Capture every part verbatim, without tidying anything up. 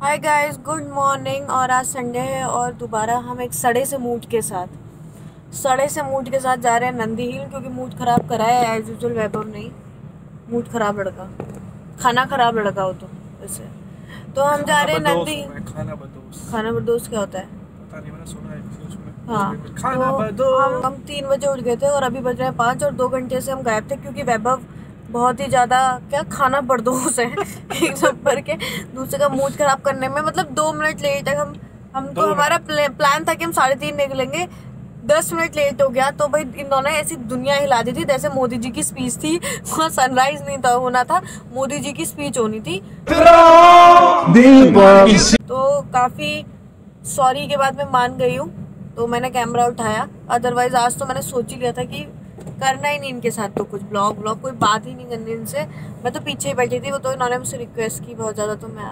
Hi guys, good morning. और आज Sunday है और दोबारा हम एक सड़े से मूड के साथ सड़े से मूड के साथ जा रहे हैं नंदी हिल, क्योंकि मूड ख़राब करा है एज यूजुअल। वैभव नहीं, मूड ख़राब लड़का, खाना ख़राब लड़का हो तो वैसे। तो हम जा रहे हैं नंदी हिल। खाना बदोस खाना बदोस क्या होता है? पता नहीं, मैंने सुना है उसमें। हाँ, खाना तो बदोस। हम हम तीन बजे उठ गए थे और अभी बज रहे हैं पाँच, और दो घंटे से हम गायब थे क्योंकि वैभव बहुत ही ज़्यादा क्या खाना बर्दोस है एक नंबर के। दूसरे का मूड खराब करने में, मतलब दो मिनट लेट तक हम हमको हमारा प्लान था कि हम साढ़े तीन निकलेंगे, दस मिनट लेट हो गया। तो भाई इन्होंने ऐसी दुनिया हिला दी थी जैसे मोदी जी की स्पीच थी। वहाँ सनराइज नहीं था होना था, मोदी जी की स्पीच होनी थी। तो काफ़ी सॉरी के बाद मैं मान गई हूँ, तो मैंने कैमरा उठाया। अदरवाइज आज तो मैंने सोच ही लिया था कि करना ही नहीं इनके साथ, तो कुछ ब्लॉग ब्लॉग कोई बात ही नहीं करनी इनसे। मैं तो पीछे ही बैठी थी, वो तो इन्होंने मुझसे रिक्वेस्ट की बहुत ज़्यादा, तो मैं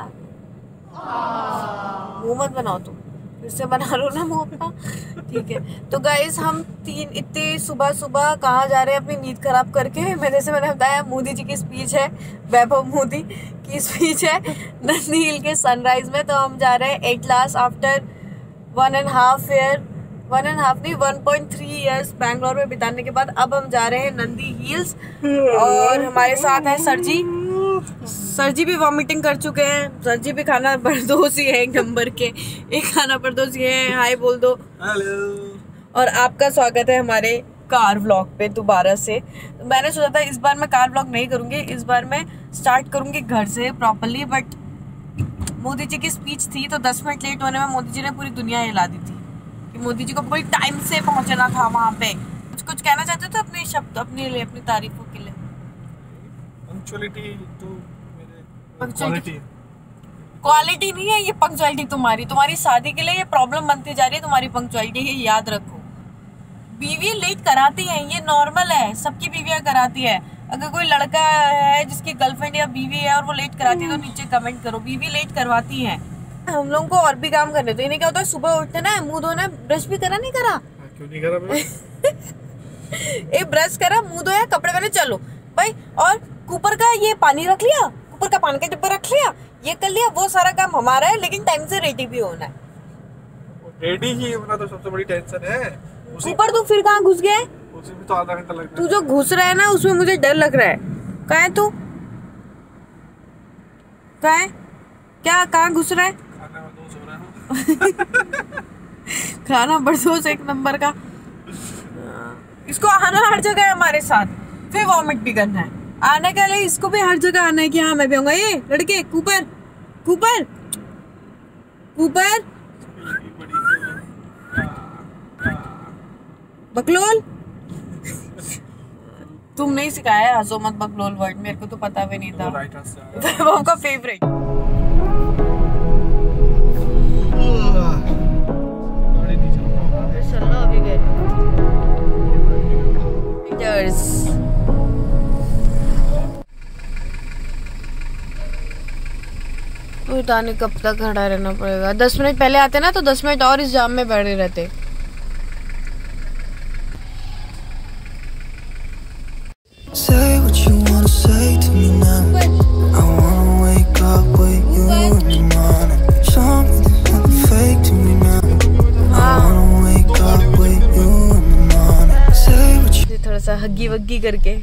मुँह मत बनाओ, तुम फिर से बना लो ना मुँह अपना, ठीक है। तो गाइस, हम तीन इतनी सुबह सुबह कहाँ जा रहे हैं अपनी नींद खराब करके। मैं जैसे मैंने बताया, मोदी जी की स्पीच है, वैभव मोदी की स्पीच है नंदी हिल के सनराइज में। तो हम जा रहे हैं at last after one and half year one and half नहीं one point three years Bangalore में बिताने के बाद अब हम जा रहे हैं नंदी हिल्स। और हमारे साथ है सर जी। सर जी भी वॉमिटिंग कर चुके हैं, सर जी भी खाना बर्दोसी है एक नंबर के, एक खाना बर्दोसी है। हाय बोल दो। हेलो। और आपका स्वागत है हमारे कार व्लॉग पे दोबारा से। मैंने सोचा था इस बार मैं कार व्लॉग नहीं करूँगी, इस बार मैं स्टार्ट करूँगी घर से प्रॉपरली। बट मोदी जी की स्पीच थी तो दस मिनट लेट होने में मोदी जी ने पूरी दुनिया हिला दी थी कि मोदी जी को पूरी टाइम से पहुंचना था वहाँ पे। कुछ कुछ कहना चाहते थे अपने शब्द, अपने लिए, अपनी तारीफों के लिए? पंक्चुअलिटी तो मेरे पंक्चुअलिटी क्वालिटी नहीं है ये, पंक्चुअलिटी तुम्हारी तुम्हारी शादी के लिए ये प्रॉब्लम बनती जा रही है तुम्हारी पंक्चुअलिटी, ये याद रखो। बीवी लेट कराती है, ये नॉर्मल है, सबकी बीवियां कराती है। अगर कोई लड़का है जिसकी गर्लफ्रेंड या बीवी है और वो लेट कराती है तो नीचे कमेंट करो, बीवी लेट करवाती है। हम लोगों को और भी काम करने तो इन्हें क्या होता है, सुबह उठते ना, मुंह धोना, ब्रश भी करा नहीं करा? क्यों नहीं करा मैं? एक ब्रश करा, मुंह धोया, कपड़े पहने, चलो भाई। और कुकर का ये पानी रख लिया, कुकर का पानी का डिब्बा रख लिया, ये कर लिया, वो सारा काम हमारा है, लेकिन टाइम से रेडी भी होना है। रेडी ही होना तो सबसे बड़ी टेंशन है। ऊपर तू फिर कहाँ घुस गया है? उसी में तो आधा घंटा लगता है। तू जो घुस रहा है ना उसमें मुझे डर लग रहा है। कहाँ है तू? कहाँ है? क्या कहाँ घुस रहा है? खाना बदोस हो रहा है। खाना बरसोस एक नंबर का। इसको आना हर जगह है हमारे साथ, फिर वॉमिट भी करना है। आने के लिए इसको भी हर जगह आना है कि हाँ मैं भी आऊंगा। ये लड़के कूपर कूपर कूपर बकलोल, तुम नहीं सिखाया है, हंसो मत बकलोल वर्ड, मेरे को तो पता भी नहीं था। वो आपका फेवरेट। पता नहीं कब तक खड़ा रहना पड़ेगा। दस मिनट पहले आते ना तो दस मिनट और इस जाम में बैठे रहते। Say what you wanna say to me now. I wanna wake up with you in the morning. Something that's fake to me now. I wanna wake up with you in the morning. Say what you थोड़ा सा huggy वग्गी करके।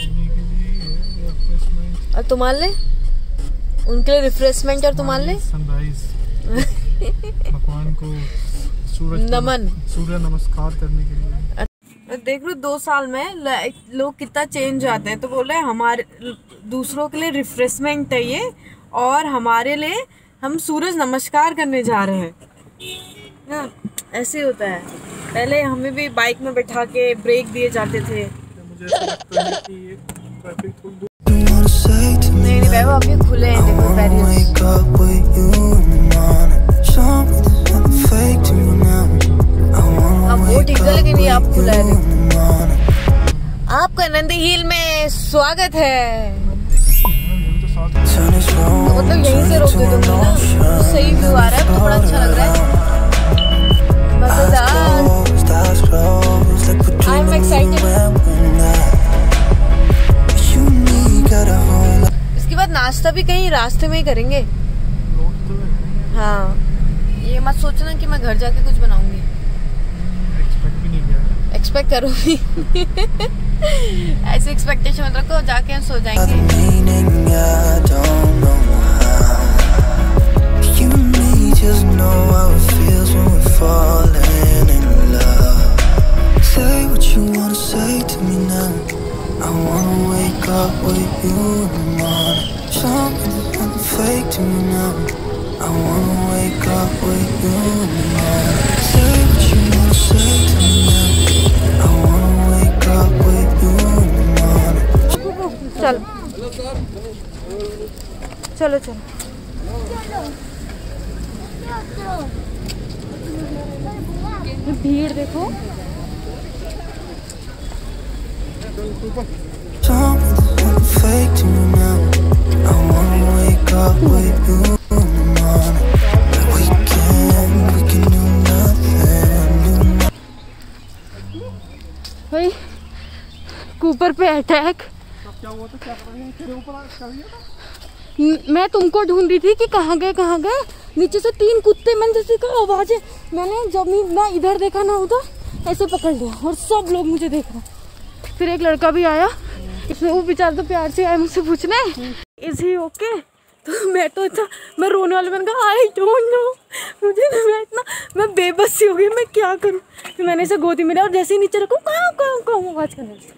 और तुम्हारे लिए उनके लिए refreshment, और तुम्हारे लिए सनराइज भगवान को सूरज नमन, सूर्य नमस्कार करने के लिए। देख लो दो साल में लोग कितना चेंज आते हैं। तो बोल रहे हैं हमारे दूसरों के लिए रिफ्रेशमेंट है ये, और हमारे लिए हम सूरज नमस्कार करने जा रहे हैं ना। ऐसे होता है। पहले हमें भी बाइक में बैठा के ब्रेक दिए जाते थे। मुझे ऐसा लगता है कि ये ट्रैफिक थोड़ी wanna say to me. नहीं नहीं वैभव, अभी खुले हैं, देखो barriers. Wake up with you in the morning. Something that's fake to me now. I wanna अब वो ठीक है, लेकिन ये आप खुला है। in the morning. आपका नंदी हिल में स्वागत है। Turn this room तो मतलब यहीं से रोके तुमने ना, तो सही व्यू आ रहा है, तो बड़ा अच्छा लग रहा है। मजेदार। closed, eyes closed, like we're I'm dreaming excited. when we're not. You need got a whole lot. इसके बाद नाश्ता भी कहीं रास्ते में ही करेंगे। हाँ, ये मत सोचना कि मैं घर जाके कुछ बनाऊंगी। एक्सपेक्ट भी नहीं किया। एक्सपेक्ट करूँगी। ऐसे एक्सपेक्टेशन मत रखो, जाके हम सो जाएंगे। I wanna wake up with you in the morning. Something nothing fake to me now. I wanna wake up with you in the morning. Say what you wanna say to me now. I wanna wake up with you in the morning. चल चलो चलो। भीड़ देखो। Something fake to me now. I wanna wake up with you in the morning. We can, we can do nothing. भाई Cooper पे attack. क्या हुआ था? क्या कर रहे हैं? तेरे ऊपर क्या हुआ था? मैं तुमको ढूंढ रही थी कि कहाँ गए कहाँ गए। नीचे से तीन कुत्ते, मैंने जैसे कहा आवाजें, मैंने जब ना इधर देखा ना उधर, ऐसे पकड़ लिया और सब लोग मुझे देख रहे हैं। फिर एक लड़का भी आया, इसमें वो बेचारा तो प्यार से आया मुझसे पूछने इज ही ओके। तो मैं तो इतना मैं रोने वाले, मैंने कहा आई डोंट नो, मुझे ना मैं इतना मैं बेबस सी हो गई, मैं क्या करूँ। फिर मैंने इसे गोदी में लिया और जैसे ही नीचे रखूँ कहाँ कहाँ कहाँ आवाज करने लगी।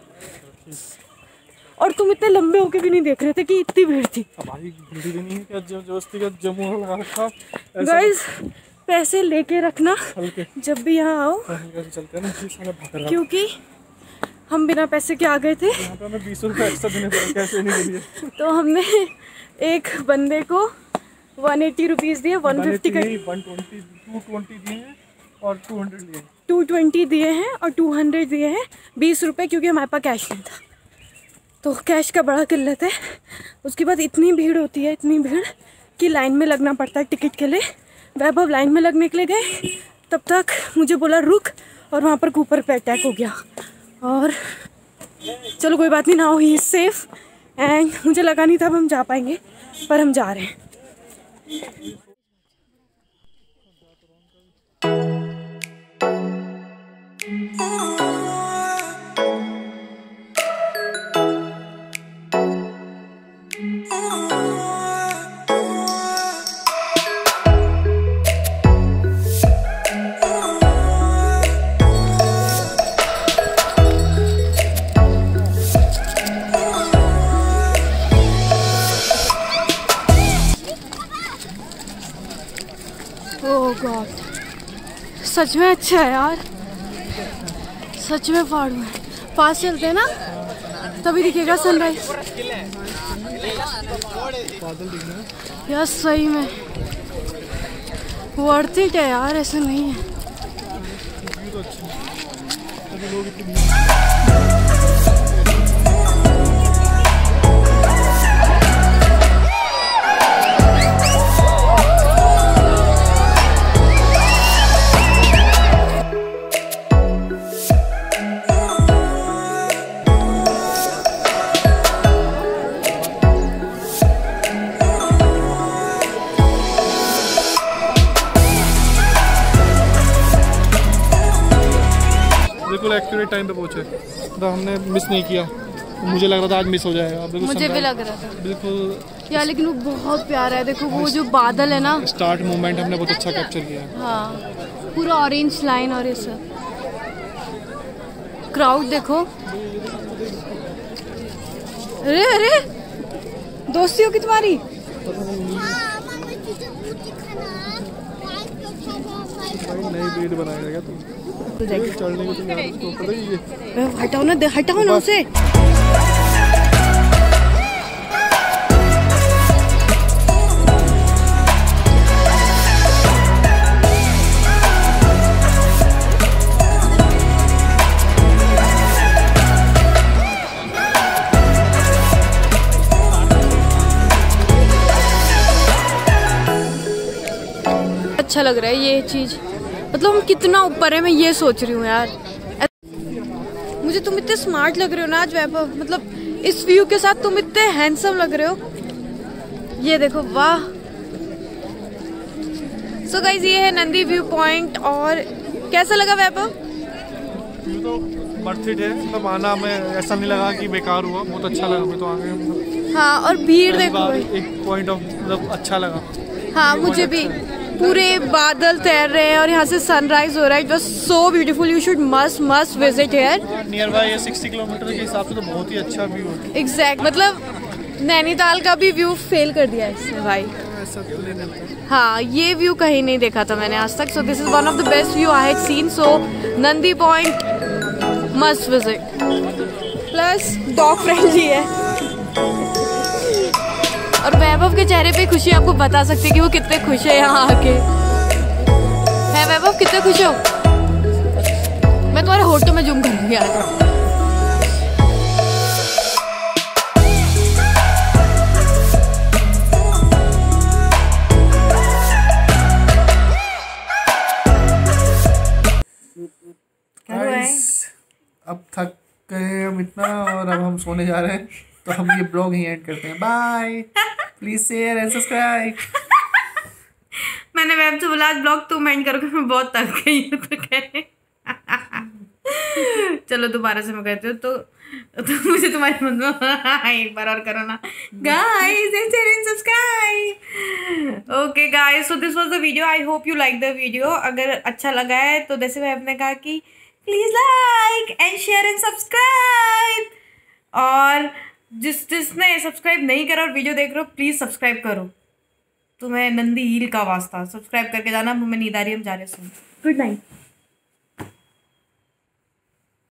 और तुम इतने लंबे होके भी नहीं देख रहे थे कि इतनी भीड़ थी। भाई भीड़ नहीं है क्या? जबरदस्ती का जमू लगा रखा। गाइस पैसे लेके रखना जब भी यहाँ आओ, चलते हैं ना, क्योंकि हम बिना पैसे के आ गए थे। यहाँ पे हमें बीस रुपए एक्स्ट्रा देने पड़े कैसे नहीं दिए। तो हमने एक बंदे को वन एटी रुपीज़ दिए, वन फिफ्टी का वन ट्वेंटी टू ट्वेंटी दिए हैं और टू हंड्रेड लिए टू ट्वेंटी दिए हैं और टू हंड्रेड दिए हैं, बीस रुपये, क्योंकि हमारे पास कैश नहीं था। तो कैश का बड़ा किल्लत है। उसके बाद इतनी भीड़ होती है, इतनी भीड़ कि लाइन में लगना पड़ता है टिकट के लिए। वैभव लाइन में लगने के लिए गए, तब तक मुझे बोला रुक, और वहाँ पर कूपर पे अटैक हो गया। और चलो कोई बात नहीं, ना हो ही सेफ। एंड मुझे लगा नहीं था अब हम जा पाएंगे, पर हम जा रहे हैं। ओह गॉड, सच में अच्छा है यार, सच में फाड़ू है। पास चलते हैं ना, तभी दिखेगा सनराइज। यार सही में वर्थ इट है यार, ऐसा नहीं है। बिल्कुल एक्यूरेट टाइम पे पहुंचे, तो हमने मिस नहीं किया। मुझे लग रहा था आज मिस हो जाएगा। मुझे भी लग रहा था बिल्कुल यार, लेकिन वो बहुत प्यारा है। देखो वो जो बादल है ना, स्टार्ट मूवमेंट हमने बहुत अच्छा कैप्चर किया है। हाँ, पूरा ऑरेंज लाइन और ये सब। क्राउड देखो, अरे अरे दोस्ती हो की तुम्हारी। नई ब्रीड बनाया गया तुम चढ़ने को, तो पता ही है। हटाओ ना, हटाओ ना उसे। अच्छा लग रहा है ये चीज, मतलब हम कितना ऊपर है, मैं ये सोच रही हूँ यार। मुझे तुम इतने स्मार्ट लग रहे हो ना आज वैभव, मतलब इस व्यू के साथ तुम इतने हैंडसम लग रहे हो। ये देखो, वाह सो गाइज ये है नंदी व्यू पॉइंट। और कैसा लगा वैभव? व्यू तो वर्थ इट है, मतलब आना में ऐसा नहीं लगा कि बेकार हुआ, बहुत अच्छा लगा। मैं तो आ गया मतलब। हाँ और भीड़ देखो, एक पॉइंट ऑफ मतलब अच्छा लगा। हाँ मुझे भी। पूरे बादल तैर रहे हैं और यहाँ से सनराइज हो रहा है। It was so beautiful. You should must must visit here. Nearby ये साठ किलोमीटर के हिसाब से तो बहुत ही अच्छा व्यू है। एग्जैक्ट, मतलब नैनीताल का भी व्यू फेल कर दिया है इसने भाई। ऐसा तो नहीं रहता। हाँ ये व्यू कहीं नहीं देखा था मैंने आज तक। So this is one of the best view I have seen. So Nandi point must visit. Plus dog friendly है। और वैभव के चेहरे पे खुशी आपको बता सकती है कि वो कितने खुश है यहाँ आके। है वैभव, कितने खुश हो? मैं तुम्हारे होठों में जूम करूंगी आज। अब थक गए हम इतना और अब हम सोने जा रहे हैं, तो हम ये ब्लॉग ही एंड करते हैं। Bye, please share and subscribe. मैंने वैभ से बोला आज ब्लॉग तुम एंड करोगे, मैं बहुत थक गई हूँ तो कह रहे चलो दोबारा से मैं कहती हूँ तो, तो मुझे तुम्हारे मन में एक बार और करो ना guys, share and subscribe. Okay guys, so this was the video. I hope you like the video. अगर अच्छा लगा है तो जैसे वैभ ने कहा कि please like and share and subscribe. और जिस जिसने सब्सक्राइब नहीं करा और वीडियो देख रहे हो प्लीज सब्सक्राइब करो। तुम्हें नंदी हील का वास्ता, सब्सक्राइब करके जाना। मैं नींद आ रही है, हम जा रहे हैं। Good night.